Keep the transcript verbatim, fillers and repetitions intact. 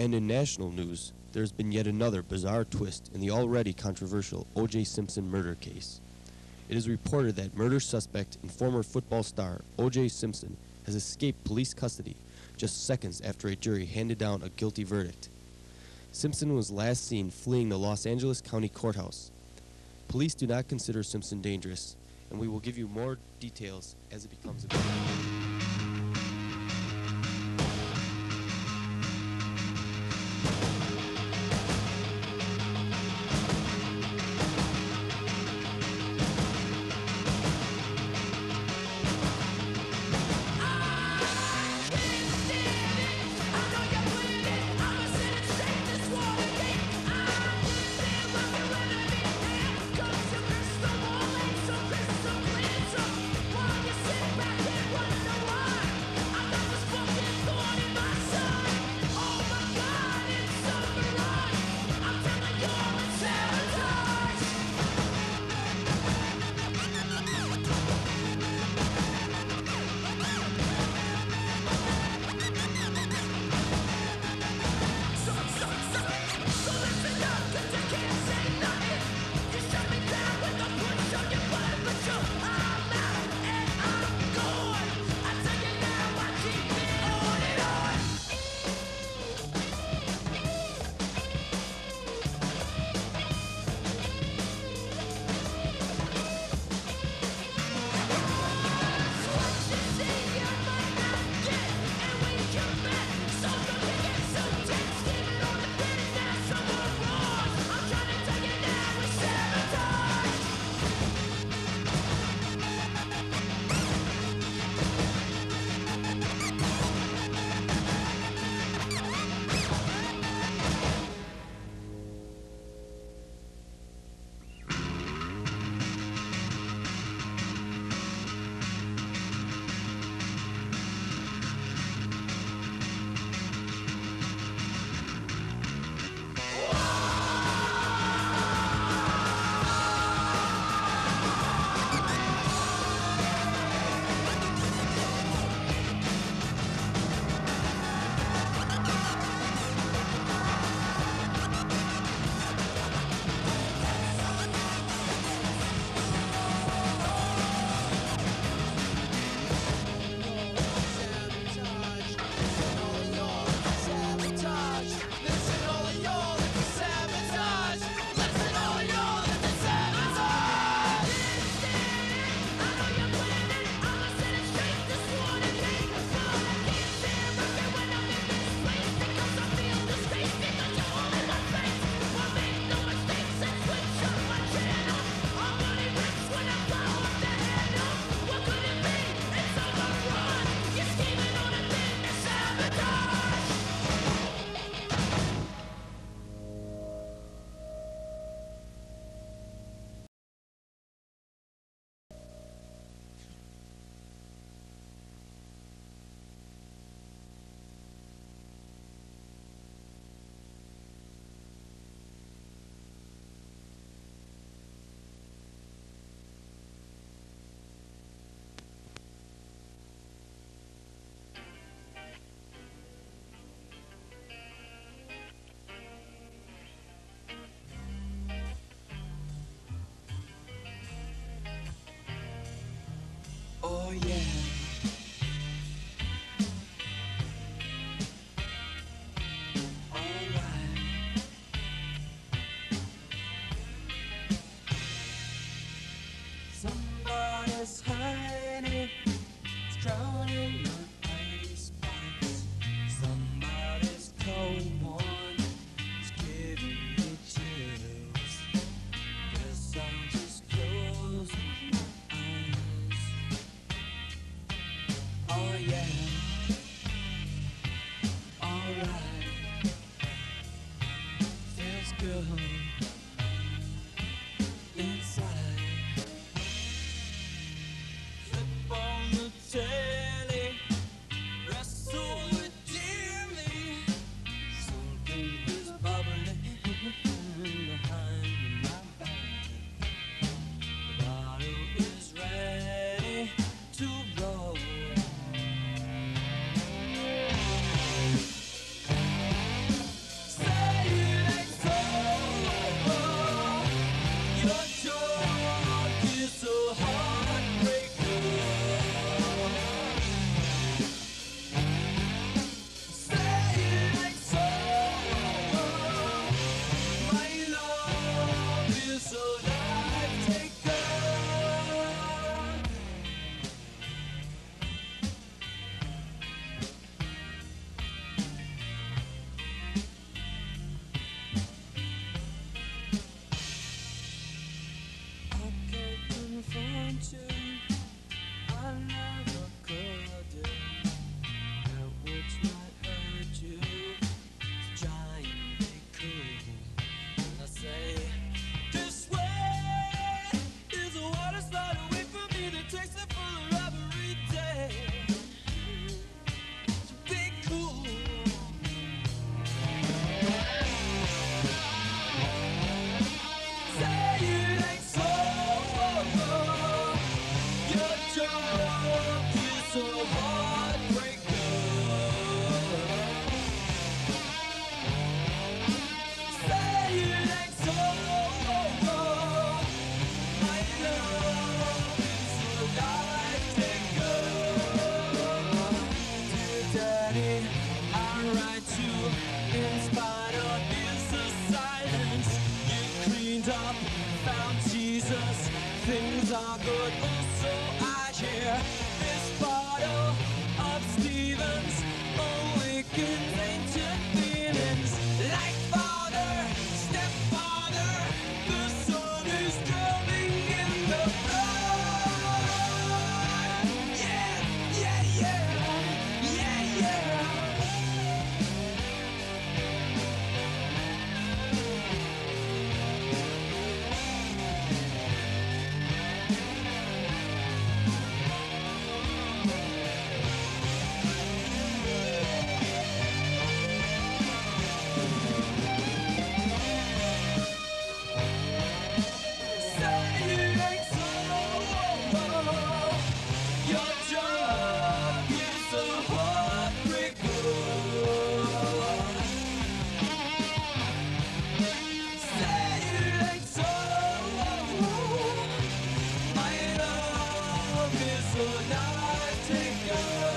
And in national news, there's been yet another bizarre twist in the already controversial O J Simpson murder case. It is reported that murder suspect and former football star O J Simpson has escaped police custody just seconds after a jury handed down a guilty verdict. Simpson was last seen fleeing the Los Angeles County Courthouse. Police do not consider Simpson dangerous, and we will give you more details as it becomes available. Oh yeah. Alright. Somebody's hiding, it's drowning on ice pipes. Somebody's cold one is giving me chills. Guess I'll just close my eyes. So now I take your